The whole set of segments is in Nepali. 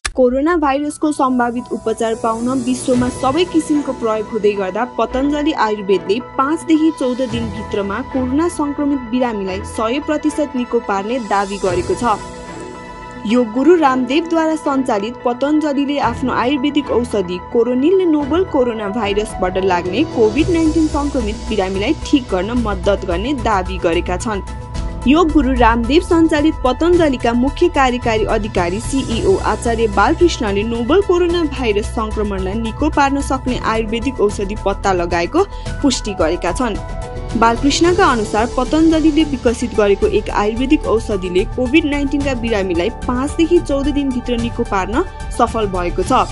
कोरोना भाइरसको सम्भावित उपचार पाउन विश्वमा सबै किसिमको प्रयोग हुँदै गर्दा पतञ्जलि आयुर्वेदले 5 देखि 14 दिन भित्रमा कोरोना संक्रमित बिरामीलाई 100% निको पार्ने दावी गरेको छ। योग गुरु रामदेवद्वारा सञ्चालित पतञ्जलिले आफ्नो आयुर्वेदिक औषधि कोरोनिलले नोभल कोरोना भाइरसबाट लाग्ने कोभिड-19 संक्रमित बिरामीलाई ठिक गर्न मद्दत गर्ने दावी गरेका छन्। योग गुरु रामदेव सञ्चालित पतञ्जलिका मुख्य कार्यकारी अधिकारी सीईओ आचार्य बालकृष्णले नोभल कोरोना भाइरस संक्रमणलाई निको पार्न सक्ने आयुर्वेदिक औषधि पत्ता लगाएको पुष्टि गरेका छन्। बालकृष्णका अनुसार पतञ्जलिले विकसित गरेको एक आयुर्वेदिक औषधिले कोभिड-19 का बिरामीलाई 5 देखि 14 दिन भित्र निको पार्न सफल भएको छ।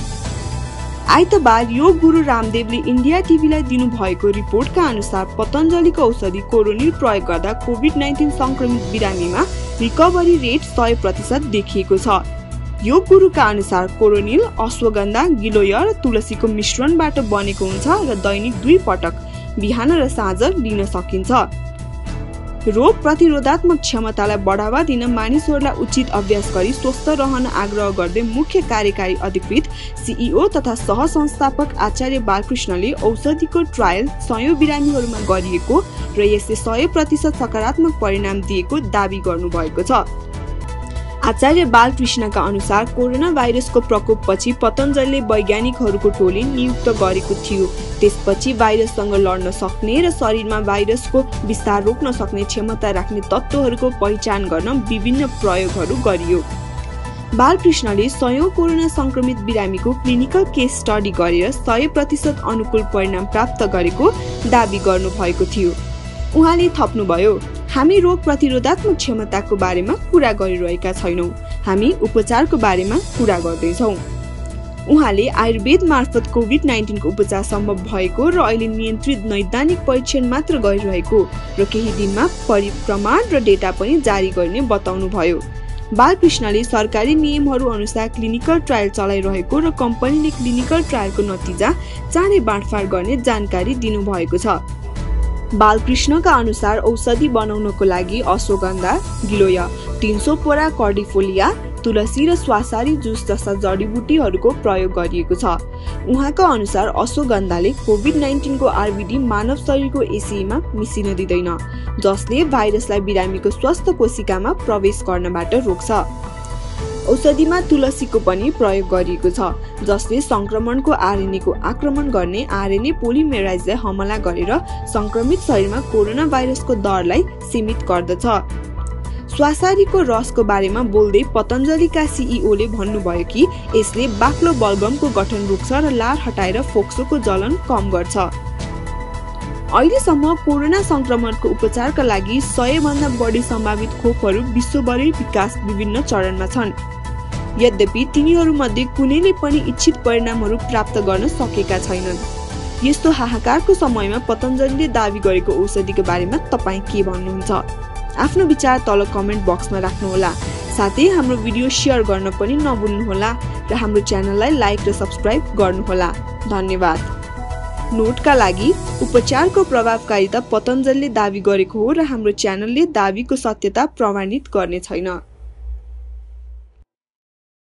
आइतबार योग गुरु रामदेवले इन्डिया टिभीलाई दिनुभएको रिपोर्टका अनुसार पतञ्जलिको औषधि कोरोनिल प्रयोग गर्दा कोभिड-19 संक्रमित बिरामीमा रिकभरी रेट 100% देखिएको छ। योग गुरुका अनुसार कोरोनिल अश्वगन्धा, गिलोय र तुलसीको मिश्रणबाट बनेको हुन्छ र दैनिक 2 पटक बिहान र साँझ लिन सकिन्छ। रोग प्रतिरोधात्मक क्षमतालाई बढावा दिन मानिसहरूलाई उचित अभ्यास गरी स्वस्थ रहन आग्रह गर्दै मुख्य कार्यकारी अधिकृत सीईओ तथा सहसंस्थापक आचार्य बालकृष्णले औषधिको ट्रायल 100 बिरामीहरूमा गरिएको र यसले 100% सकारात्मक परिणाम दिएको दावी गर्नुभएको छ। आचार्य बालकृष्णका अनुसार कोरोना भाइरसको प्रकोपपछि पतञ्जलिले वैज्ञानिकहरूको टोली नियुक्त गरेको थियो। त्यसपछि भाइरससँग लड्न सक्ने र शरीरमा भाइरसको विस्तार रोक्न सक्ने क्षमता राख्ने तत्त्वहरूको पहिचान गर्न विभिन्न प्रयोगहरू गरियो। बालकृष्णले 100 कोरोना संक्रमित बिरामीको क्लिनिकल केस स्टडी गरेर 100% अनुकूल परिणाम प्राप्त गरेको दावी गर्नुभएको थियो। उहाँले थप्नुभयो, हामी रोग प्रतिरोधात्मक क्षमताको बारेमा कुरा गरिरहेका छैनौं, हामी उपचारको बारेमा कुरा गर्दैछौं। उहाँले आयुर्वेद मार्फत कोभिड-19 को उपचार सम्भव भएको र अहिले नियन्त्रित नैदानिक परीक्षण मात्र गरिरहेको र केही दिनमा प्रमाण र डेटा पनि जारी गर्ने बताउनुभयो। बालकृष्णले सरकारी नियमहरू अनुसार क्लिनिकल ट्रायल चलाइरहेको र कम्पनीले क्लिनिकल ट्रायलको नतिजा चाँडै बाँडफाँड गर्ने जानकारी दिनुभएको छ। बालकृष्णका अनुसार औषधि बनाउनको लागि अश्वगन्धा, गिलोय, 300 पोरा कर्डिफोलिया, तुलसी र स्वासारी जुस जस्ता जडीबुटीहरूको प्रयोग गरिएको छ। उहाँका अनुसार अश्वगन्धाले कोभिड-19 को आरबीडी मानव शरीरको एसीमा मिसिन दिँदैन, जसले भाइरसलाई बिरामीको स्वस्थ कोशिकामा प्रवेश गर्नबाट रोक्छ। औषधिमा तुलसीको पनि प्रयोग गरिएको छ, जसले संक्रमणको आरएनए को आक्रमण गर्ने आरएनए पोलिमेराइजलाई हमला गरेर संक्रमित शरीरमा कोरोना भाइरसको दरलाई सीमित गर्दछ। स्वासारीको रसको बारेमा बोल्दै पतञ्जलिका सीईओले भन्नुभयो कि यसले बाक्लो बलगमको गठन रोक्छ र लार हटाएर फोक्सोको जलन कम गर्छ। अहिलेसम्म कोरोना संक्रमणको उपचारका लागि 100 भन्दा बढी सम्भावित खोपहरू विश्वभरि विकास विभिन्न चरणमा छन्। यद्यपि तिनीहरूमध्ये कुनैले पनि इच्छित परिणामहरू प्राप्त गर्न सकेका छैनन्। यस्तो हाहाकारको समयमा पतञ्जलिले दावी गरेको औषधिको बारेमा तपाईँ के भन्नुहुन्छ? आफ्नो विचार तल कमेन्ट बक्समा राख्नुहोला। साथै हाम्रो भिडियो शेयर गर्न पनि नभुल्नुहोला र हाम्रो च्यानललाई लाइक र सब्स्क्राइब गर्नुहोला। धन्यवाद। नोटका लागि उपचारको प्रभावकारिता पतञ्जलिले दावी गरेको हो र हाम्रो च्यानलले दावीको सत्यता प्रमाणित गर्ने छैन।